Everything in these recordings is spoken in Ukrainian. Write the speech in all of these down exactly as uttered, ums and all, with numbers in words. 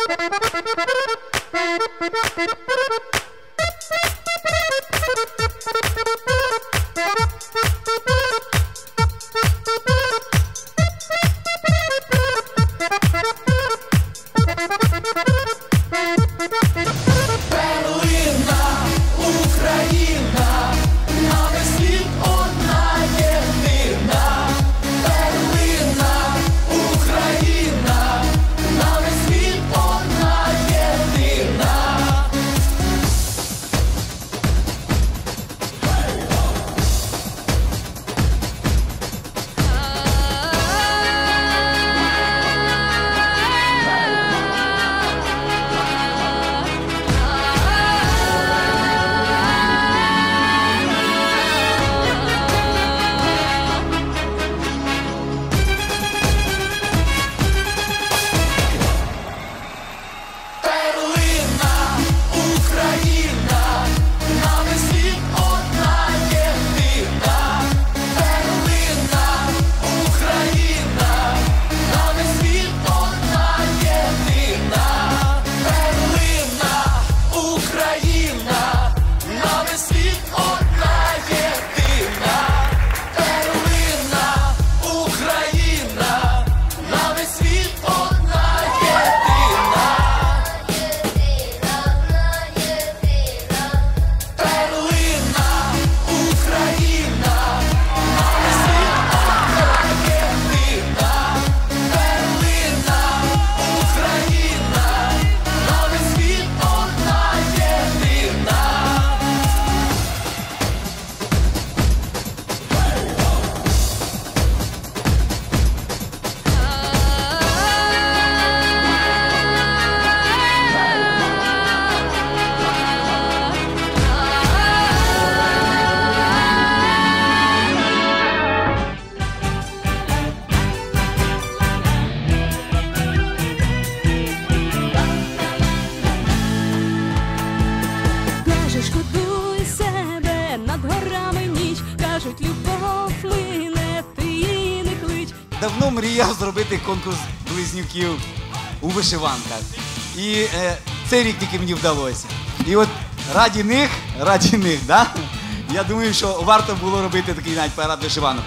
Давно мріяв зробити конкурс близнюків у вишиванках. І е, цей рік тільки мені вдалося. І от раді них, раді них, да? Я думаю, що варто було робити такий навіть парад вишиванок.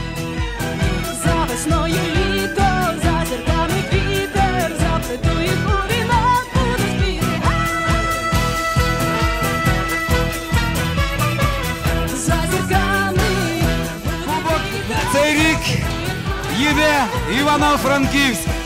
За весною літо, за зірками вітер, заплетує кулінат, буду спіти. За зірками. Цей рік їде Івано-Франківськ.